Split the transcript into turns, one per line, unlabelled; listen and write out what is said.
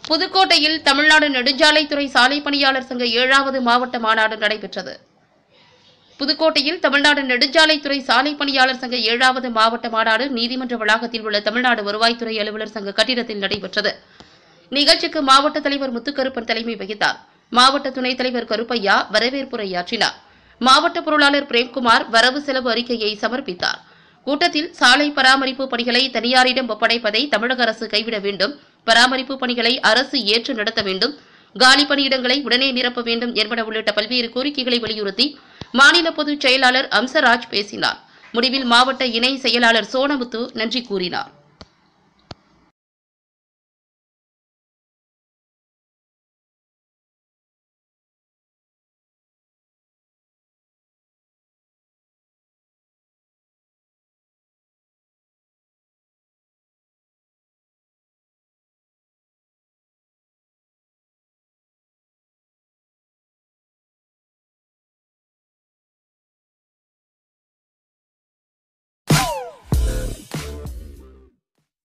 புதுக்கோட்டையில் தமிழ்நாடு நெடுஞ்சாலைத்துறை சாலை பணியாளர் சங்க 7வது மாவட்ட மாநாடு நடைபெற்றது. புதுக்கோட்டையில் தமிழ்நாடு நெடுஞ்சாலைத்துறை சாலை பணியாளர் சங்க 7வது மாவட்ட மாநாடு நீதிமன்ற வளாகத்தில் உள்ள தமிழ்நாடு வருவாய்த்துறை அலுவலர் சங்க கட்டிடத்தில் நடைபெற்றது. நிகழ்ச்சிக்கு மாவட்ட தலைவர் முத்துக்கருப்பன் தலைமை வகித்தார். மாவட்ட துணைத் தலைவர் கருப்பையா வரவேற்புரையாற்றினார். மாவட்ட பொருளாளர் பிரேம்குமார் வரவு செலவு அறிக்கையை சமர்ப்பித்தார். கூட்டத்தில் சாலை பராமரிப்பு பணிகளை தனியாரிடம் ஒப்படைப்பதை தமிழக அரசு கைவிட வேண்டும், பராமரிப்பு பணிகளை அரசு ஏற்று நடத்த வேண்டும், காலி பணியிடங்களை உடனே நிரப்ப வேண்டும் என்பன உள்ளிட்ட பல்வேறு கோரிக்கைகளை வலியுறுத்தி மாநில பொதுச் செயலாளர் அம்சராஜ் பேசினார். முடிவில் மாவட்ட இணை செயலாளர் சோனமுத்து நன்றி கூறினார்.